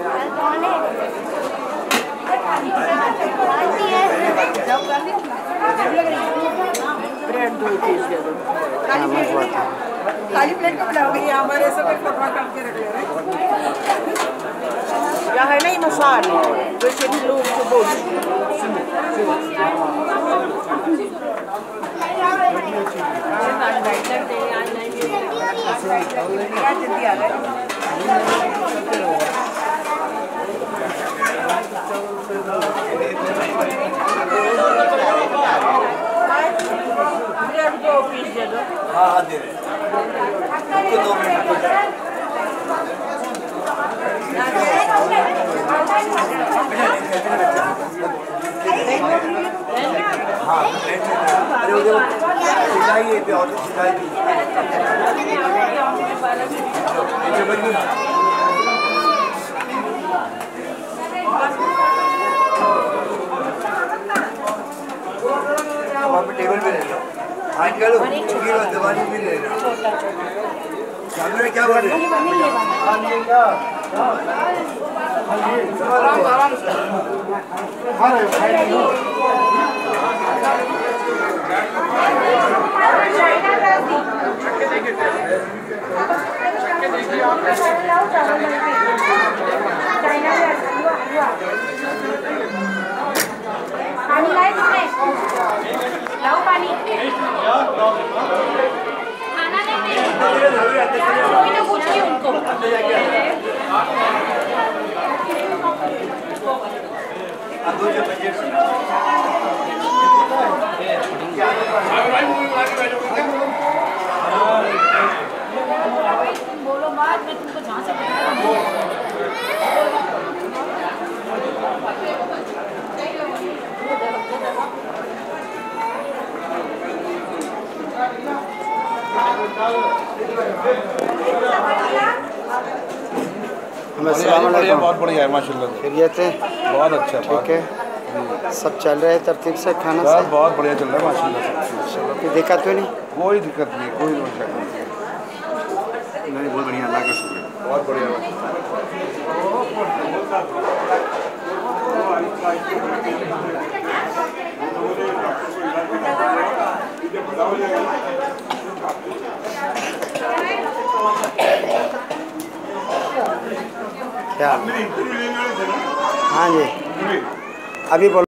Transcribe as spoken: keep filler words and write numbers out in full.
Bread दो piece दे दो। खाली प्लेट का बनाओगे या हमारे सब एक टुकड़ा काट के रख ले रहे या है नहीं मसाले तो इसे भी लोग को बोल क्या जल्दी आ रहा है हाँ हाँ दे रहे तो दो मिनट हाँ अरे उधर सिलाई पे और सिलाई भी आप टेबल पे ले लो आजकल चुकी हुई दवाई भी ले लो सामने क्या बोल रहे हैं आराम आराम से पानी लाए तुमने लाओ पानी खाना नहीं कोई ना पूछिए उनको बोलो बात मैं तुमको जहाँ से बहुत बढ़िया है माशाल्लाह। खैरियत है? बहुत अच्छा ठीक है। सब चल रहा है तरतीब से खाना से? बहुत बढ़िया चल रहा है माशाल्लाह। कोई दिक्कत तो नहीं? कोई दिक्कत नहीं, कोई मसला नहीं। नहीं बहुत बढ़िया, अल्लाह का शुक्र है। बहुत बढ़िया क्या? हाँ जी अभी बोलो।